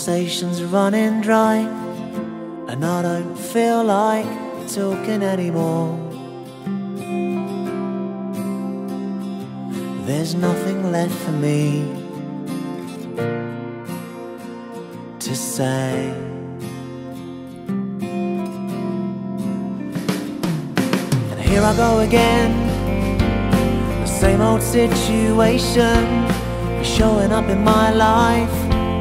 Conversations are running dry, and I don't feel like talking anymore. There's nothing left for me to say. And here I go again, the same old situation is showing up in my life.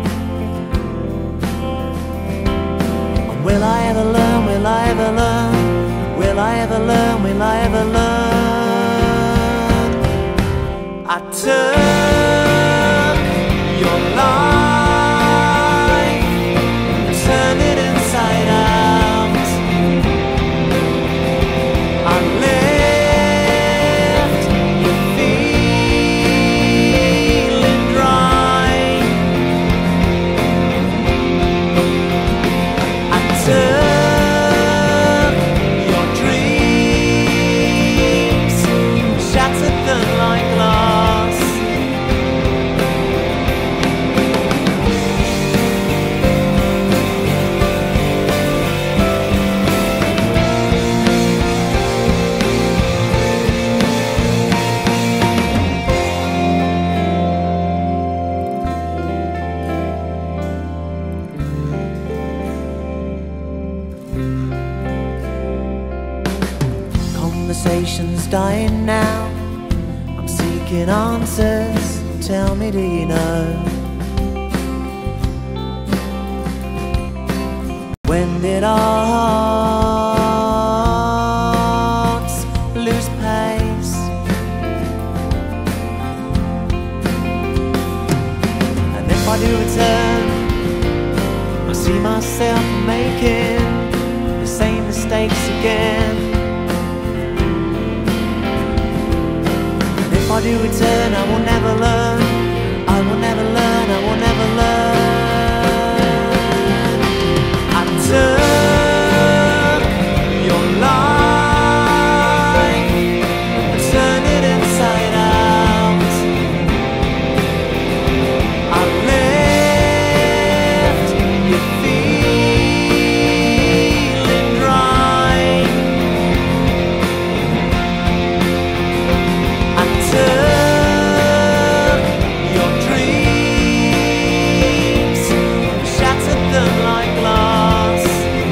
And will I ever learn, will I ever learn, will I ever learn, will I ever learn? I took your life, turned it inside out. I left you feeling dry. I took your dreams, shattered them like glass. Conversation's dying now, I'm seeking answers. Tell me, do you know? When did our hearts lose pace? And if I do return, I see myself making the same mistakes again. If I do return, I will never learn, I will never learn, I will never learn. I took your life, turned it inside out. I left you feeling dry. Took your dreams, shattered them like glass.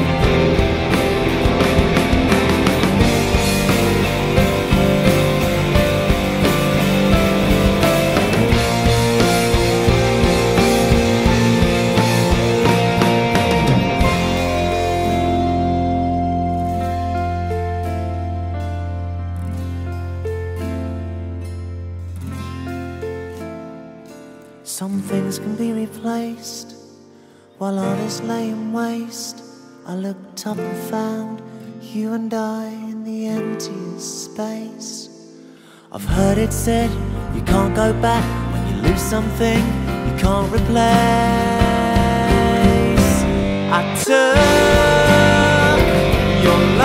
Some things can be replaced, while others lay in waste. I looked up and found you and I in the emptiest space. I've heard it said, you can't go back. When you lose something, you can't replace. I took your